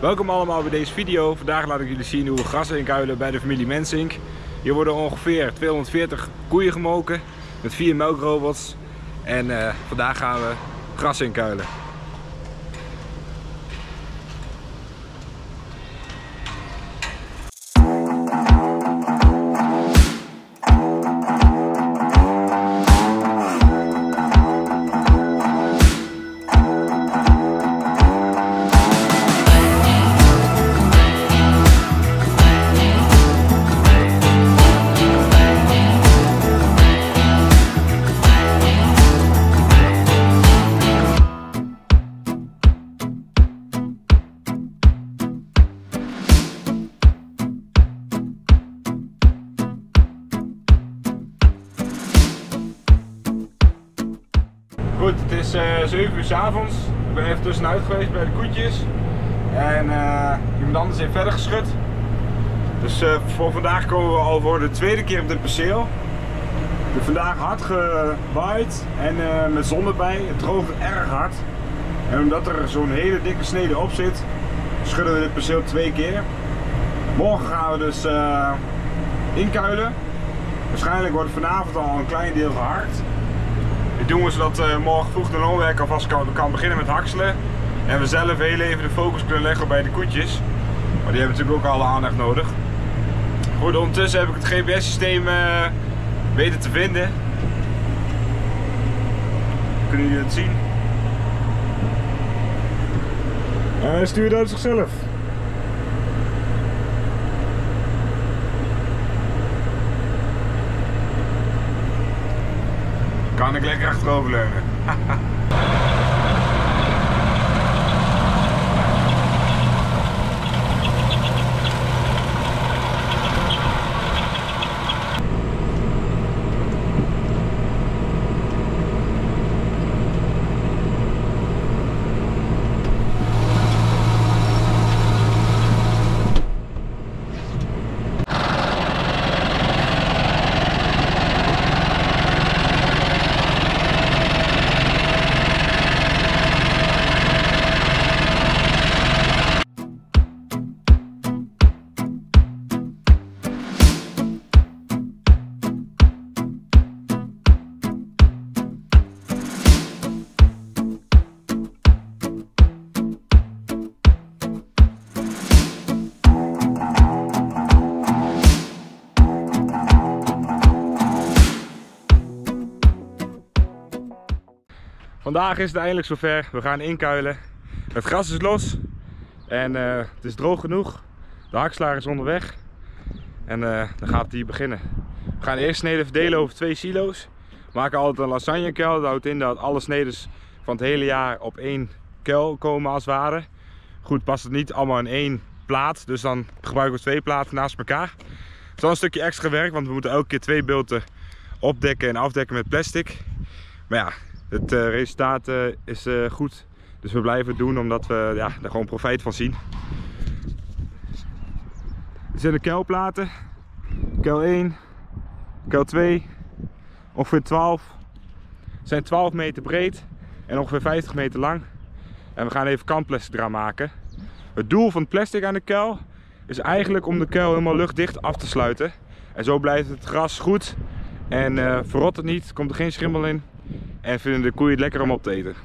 Welkom allemaal bij deze video. Vandaag laat ik jullie zien hoe we gras inkuilen bij de familie Mensink. Hier worden ongeveer 240 koeien gemoken met 4 melkrobots. En vandaag gaan we gras inkuilen. Goed, het is 7 uur 's avonds. Ik ben even tussenuit geweest bij de koetjes. En iemand anders heeft verder geschud. Dus voor vandaag komen we al voor de tweede keer op dit perceel. Ik heb vandaag hard gewaaid en met zon erbij. Het droogt erg hard. En omdat er zo'n hele dikke snede op zit, schudden we dit perceel 2 keer. Morgen gaan we dus inkuilen. Waarschijnlijk wordt vanavond al een klein deel geharkt. Dit doen we zodat morgen vroeg de loonwerk alvast kan beginnen met hakselen. En we zelf heel even de focus kunnen leggen bij de koetjes. Maar die hebben natuurlijk ook alle aandacht nodig. Goed, ondertussen heb ik het GPS-systeem weten te vinden. Kunnen jullie het zien? Hij stuurt uit zichzelf. Kan ik lekker achteroverleunen. Vandaag is het eindelijk zover. We gaan inkuilen. Het gras is los en het is droog genoeg. De hakslager is onderweg en dan gaat hij beginnen. We gaan eerst sneden verdelen over 2 silo's. We maken altijd een lasagnekuil. Dat houdt in dat alle snedes van het hele jaar op 1 kuil komen als het ware. Goed, past het niet allemaal in 1 plaat, dus dan gebruiken we 2 platen naast elkaar. Het is wel een stukje extra werk, want we moeten elke keer 2 bulten opdekken en afdekken met plastic. Maar ja, het resultaat is goed, dus we blijven het doen omdat we er gewoon profijt van zien. Dit zijn de kuilplaten. Kuil 1, kuil 2, ongeveer 12. Ze zijn 12 meter breed en ongeveer 50 meter lang. En we gaan even kantplastic eraan maken. Het doel van het plastic aan de kuil is eigenlijk om de kuil helemaal luchtdicht af te sluiten. En zo blijft het gras goed en verrot het niet, komt er geen schimmel in. En vinden de koeien het lekker om op te eten.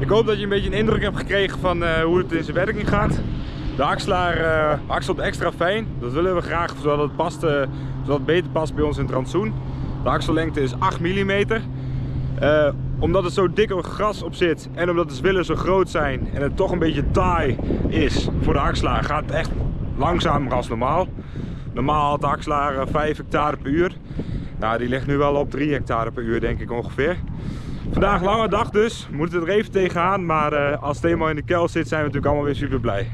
Ik hoop dat je een beetje een indruk hebt gekregen van hoe het in zijn werking gaat. De axelaar akselt extra fijn. Dat willen we graag, zodat het beter past bij ons in het rantsoen. De aksellengte is 8 mm. Omdat er zo dik gras op zit en omdat de zwillen zo groot zijn en het toch een beetje taai is voor de axelaar, gaat het echt langzamer als normaal. Normaal had de axelaar 5 hectare per uur. Nou, die ligt nu wel op 3 hectare per uur, denk ik ongeveer. Vandaag lange dag dus, we moeten er even tegenaan, maar als het eenmaal in de kuil zit zijn we natuurlijk allemaal weer super blij.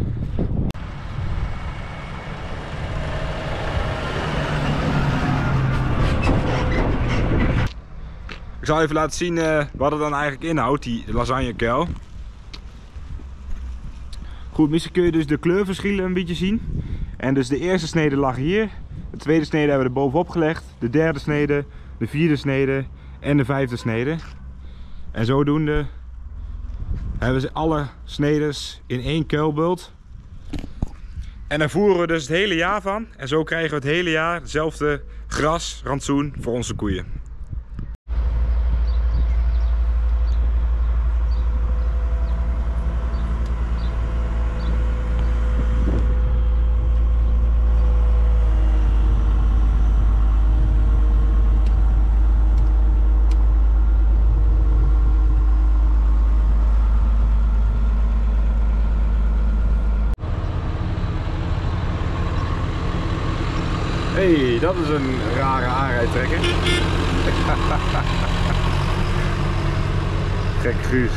Ik zal even laten zien wat het dan eigenlijk inhoudt, die lasagnekuil. Goed, misschien kun je dus de kleurverschillen een beetje zien. En dus de eerste snede lag hier, de tweede snede hebben we er bovenop gelegd, de derde snede, de vierde snede en de vijfde snede. En zodoende hebben ze alle snedes in één kuilbult. En daar voeren we dus het hele jaar van. En zo krijgen we het hele jaar hetzelfde gras, rantsoen voor onze koeien. Hey, dat is een rare aanrijdtrekker. Gek Guus.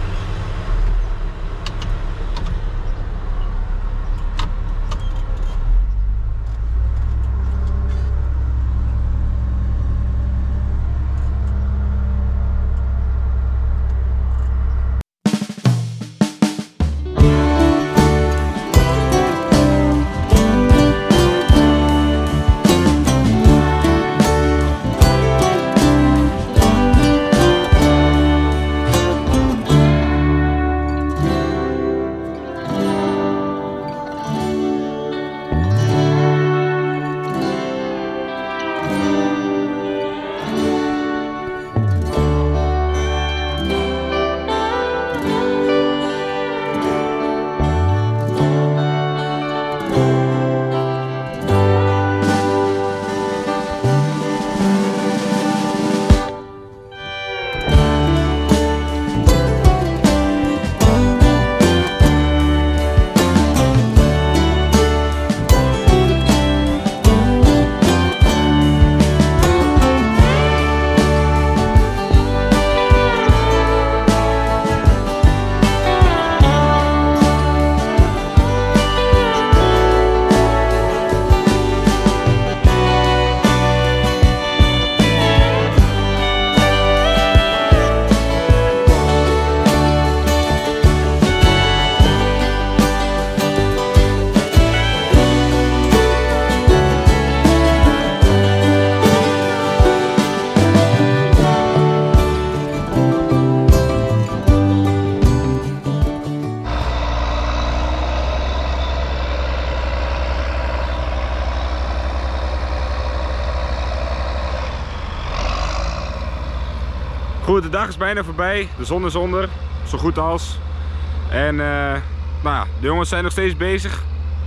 Goed, de dag is bijna voorbij, de zon is onder, zo goed als. En nou ja, de jongens zijn nog steeds bezig.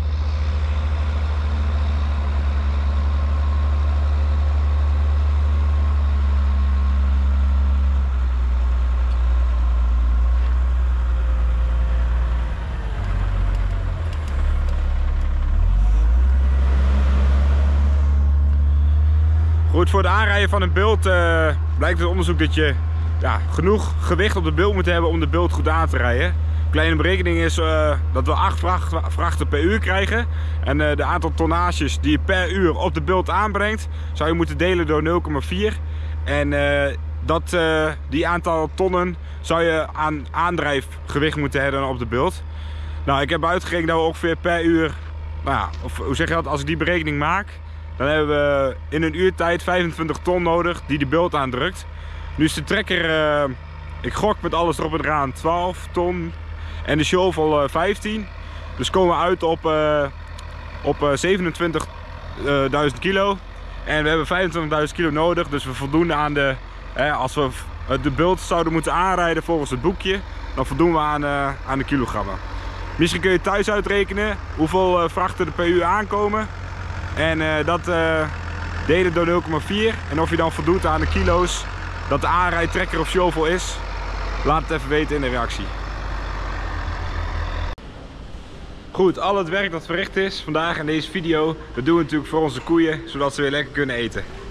Goed, voor het aanrijden van een bult blijkt uit onderzoek dat je genoeg gewicht op de bult moet hebben om de bult goed aan te rijden. Kleine berekening is dat we 8 vrachten per uur krijgen. En de aantal tonnages die je per uur op de bult aanbrengt, zou je moeten delen door 0,4. En die aantal tonnen zou je aan aandrijfgewicht moeten hebben op de bult. Nou, ik heb uitgerekend dat we ongeveer per uur, nou ja, of hoe zeg je dat, als ik die berekening maak, dan hebben we in een uurtijd 25 ton nodig die de bult aandrukt. Nu is de trekker, ik gok met alles erop en eraan, 12 ton en de shovel 15. Dus komen we uit op 27.000 kilo. En we hebben 25.000 kilo nodig, dus we voldoen aan de, als we de bult zouden moeten aanrijden volgens het boekje, dan voldoen we aan de kilogrammen. Misschien kun je thuis uitrekenen hoeveel vrachten er per uur aankomen. En dat delen door 0,4. En of je dan voldoet aan de kilo's dat de aanrijd, trekker of shovel is. Laat het even weten in de reactie. Goed, al het werk dat verricht is vandaag in deze video, dat doen we natuurlijk voor onze koeien, zodat ze weer lekker kunnen eten.